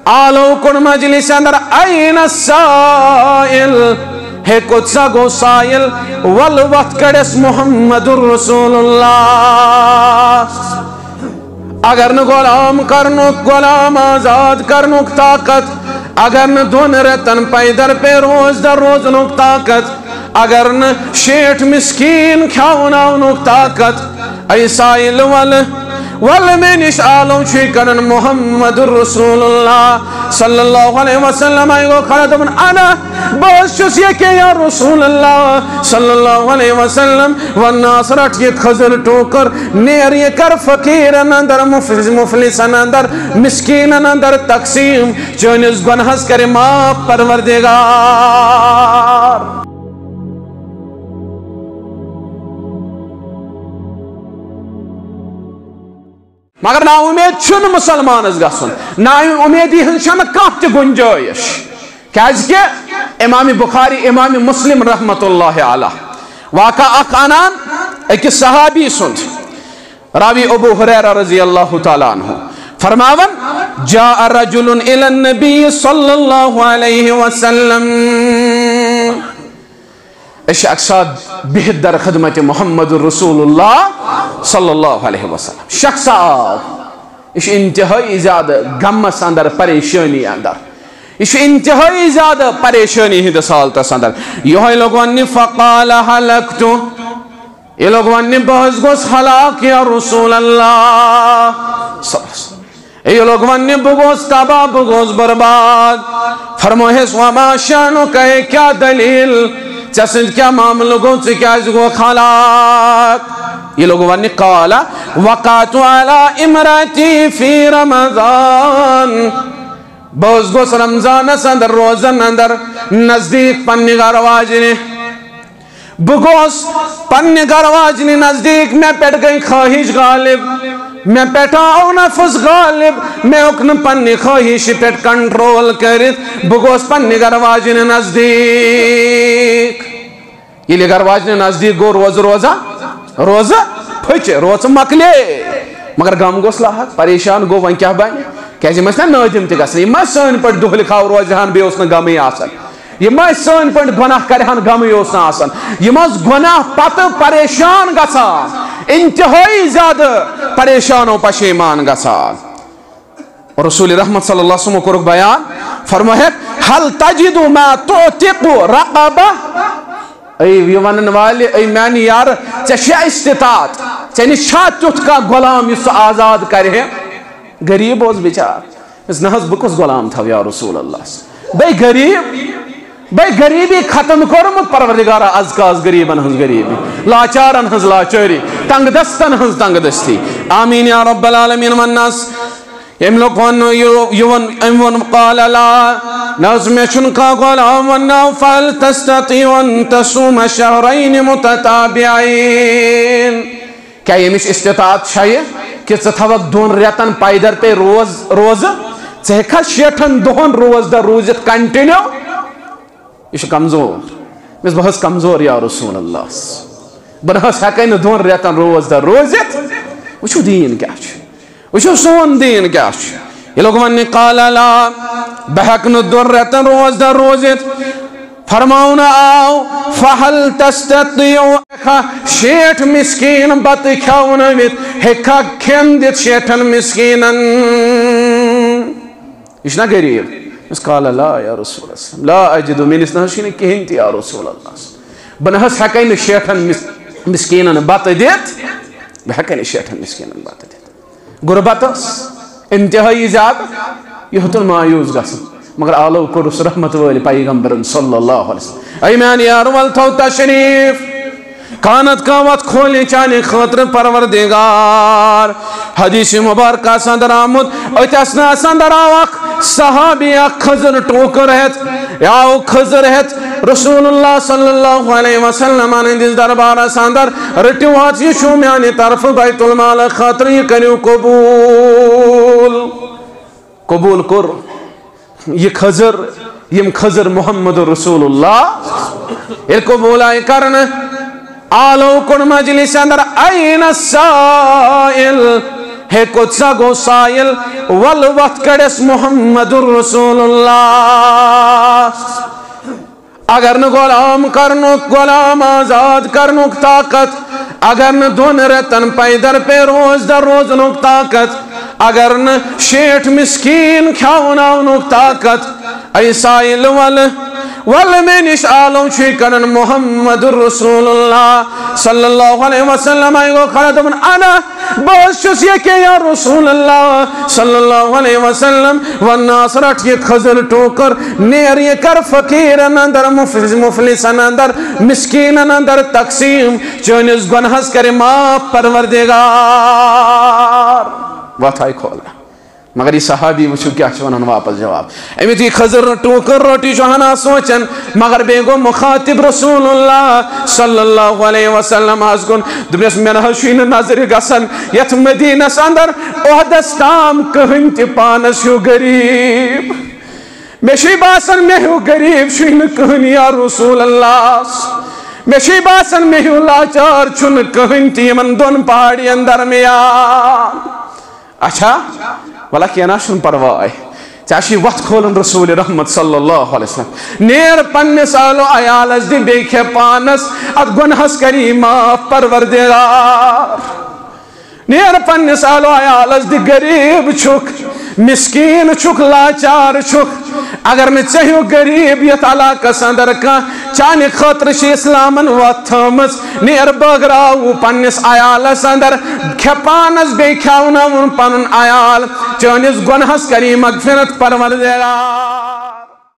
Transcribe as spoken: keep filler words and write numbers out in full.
आलो कुन मजलिस अंदर ऐन साइल हे कुत्सा गो साइल वल वत कड़स मुहम्मदुर रसूलुल्लाह अगर न गुलाम करनुक गुलाम आजाद करनुक ताकत अगर न दोन रतन पैदर पे रोज दर रोज नुक ताकत अगर न शेठ मिस्कीन ख्याउनाउनुक ताकत ऐ साइल वल वल में निश आलम शिकरन मुहम्मदुर रसूलुल्लाह सल्लल्लाहु अलैहि वसल्लम आएगो खड़ा तो अना बस ये के या रसूलुल्लाह सल्लल्लाहु अलैहि वसल्लम वन्नास रट ये खजर टोकर नेर ये कर फकीर अंदर मुफलिस मुफलिस अंदर मिस्कीन अंदर तकसीम चोनिस गुनाहस करे माफ परवरदिगार मगर ना उम्मीद छुन मुसलमानस गसन ना उम्मीदी हन कह गुंजाइश क्या इमाम बुखारी इमाम मुस्लिम रहमतुल्लाह अलैह वाका अख अनान अकिस सहाबी सुन रावी अबू हुरैरा रज़ी अल्लाह तआला अन्हु फरमावन जा रजुलन इला नबी सल्लल्लाहु अलैहि वसल्लम शख्सात बिहद दर खिदमत मुहम्मदुर रसूलुल्लाह सल्लल्लाहु अलैहि वसल्लम शख्सात इस इंतहाई ज्यादा गमस अंदर परेशानी अंदर इस इंतहाई ज्यादा परेशानी हिंदस हालतस अंदर यह लोग वन्य फ़क़ाल हलक्तु ये लोग वन्य बहस गोस हलाक या रसूल अल्लाह ये लोग वन्य बगोस तबाह बगोस बर्बाद फरमोहे वमा शानु कहे क्या दलील चसिंद क्या मामलों को क्या इसको खालाक ये लोग वन्य काला वक़ातु अला इमराती फी रमज़ान बोझ गोस रमजान अंदर रोजन अंदर नजदीक पन्नी गरवाजने बगोस पन्नी गरवाजने नजदीक मैं पेट गई ख्वाहिश गालिब मैं पेटाओ नफ्स गालिब मैं उकन पन्नी ख्वाहिश पेट कंट्रोल करित बगोस पन्नी गरवाजने नजदीक ये गरवाजने नजदीक गो रोज रोजा रोज फच रोज मकले मगर गम गोस लाहक परेशान गो वन क्या बन क्या नादिम तक सन पे दुह लिखाव रोजान बे गम यह सन पे गुनाह करान गम यह गुनाह पत परेशान गसान इंतहाई ज्यादा परेशानो पशेमान गसान रसूल रहमत सल्लल्लाहु अलैहि वसल्लम कोरुक बयान फरमाया हल तजिदु मा तुतिकु रक़बा ऐ वन वाले ऐ मैंने यार चे इस्तितात चे निशा तुथ का गुलाम युस आजाद करे गरीब ओस बिचार नहज बकुस गुलाम था या रसूल अल्लाह बे गरीब बे गरीबी खत्म कोरमुत परवरदिगारा आज का आज गरीबन हंस गरीबी लाचारन हंस लाचारी तंग दस्तन हंस तंग दस्ती आमीन या रब्बल आलमीन वन्नास यम लोग वन युवन एमवन क़ाल ला नज़्म शुन का गुलाम वन्ना फल तस्तती वन तसूम शहरैन मुतताबिईन क्या ये मिश इस्तिताअत चाहिए कि थवक दोन रेतन पैदर पे रोज रोज हेका शेठन दोहन रोज दर रोजित कंटिन्यू यह कमजोर मिस बहुत कमजोर या रसूल अल्लाह बह हेकन दोन रेतन रोज दर रोजित वो दीन क्या वो सोन दीन क्या ये लोग वन क़ाल ला बह दोन रेतन रोज दर रोजित फरमाउन आओ फहल तस्ततिउ शेठ मिस्कीन बत ख्याउनवित हेका खेन दित शेठन मिस्कीनन इशना गरीब इस काला ला या रसूल अल्लाह ला अजिदु मिनिस नहशिन कहिन या रसूल अल्लाह बनहस हेकन शेठन मिस्कीनन बत दित हेकन शेठन मिस्कीनन बत दित गुरबतस इंतहाई ज्यादा यह मायूस गसन मगर आलो कुरुस रहमत वाले पैगंबर सल्लल्लाहु अलैहि वसल्लम ऐ मैन यार वल थो तशरीफ कानत कावत खोले चाने खतर परवरदिगार हदीस मुबारक संदर आमुद अतसना संदर आवक सहाबी खजर टोकर है याओ खजर है रसूलुल्लाह सल्लल्लाहु अलैहि वसल्लम ने दिस दरबार संदर रटियो हाथ ये शो म्याने तरफ बैतुल माल खतर करियो कबूल कबूल कर ये खजर यम खजर मुहम्मद रसूलुल्लाह इनको बोला करन आलो कुन मजलिस अंदर ऐन साइल ہے کتسا گو سائل والوت کڑس محمد الرسول اللہ اگر نہ غلام کرنک غلام آزاد کرنک طاقت اگر نہ دون رتن پیدر پہ روز در روزنک طاقت اگر نہ شیٹ مسکین کھاؤناؤنک طاقت ای سائل وال ول میں نش عالم چھ کرن محمد الرسول اللہ صلی اللہ علیہ وسلم آئی گو کھڑا دبن انا بس چس یہ کہ یا رسول اللہ صلی اللہ علیہ وسلم والناس رٹ یہ خزر ٹوکر نیر یہ کر فقیرن اندر مفلسن اندر مسکینن اندر تقسیم چونس گنہس کرے ماں پروردگار واتھائی کھولا مگر یہ صحابی وچھو کیا چھوانن واپس جواب امیت یہ خزر ٹوکر روٹی چوہنا سوچن مگر بیگو مخاطب رسول اللہ صلی اللہ علیہ وسلم آز کن دبنیس میں نحشوین نظر گسن یت مدینہ سندر احدستام کہن تی پانس ہو گریب میں شی باسن میں ہو گریب شوین کہن یا رسول اللہ میں شی باسن میں ہو لاچار چن کہن تی من دون پہاڑی اندر میں آن اچھا والا کیا شن پروائی چاشی وقت کھولن رسول رحمت صلی اللہ علیہ وسلم نیر پن سالو عیالس دی بیکھے پانس ات گنہس کری معاف پروردگار نیر پن سالو عیالس دی غریب چھک مسکین چھک لاچار چھک اگر میں چاہیو غریب یہ علاقہ سندر کا چانے خطر شی اسلامن واتھمس نیر بغراو پنس عیال سندر کھپانس بے کھاؤنا پنن عیال چانس گنہس کری مغفرت پروردگار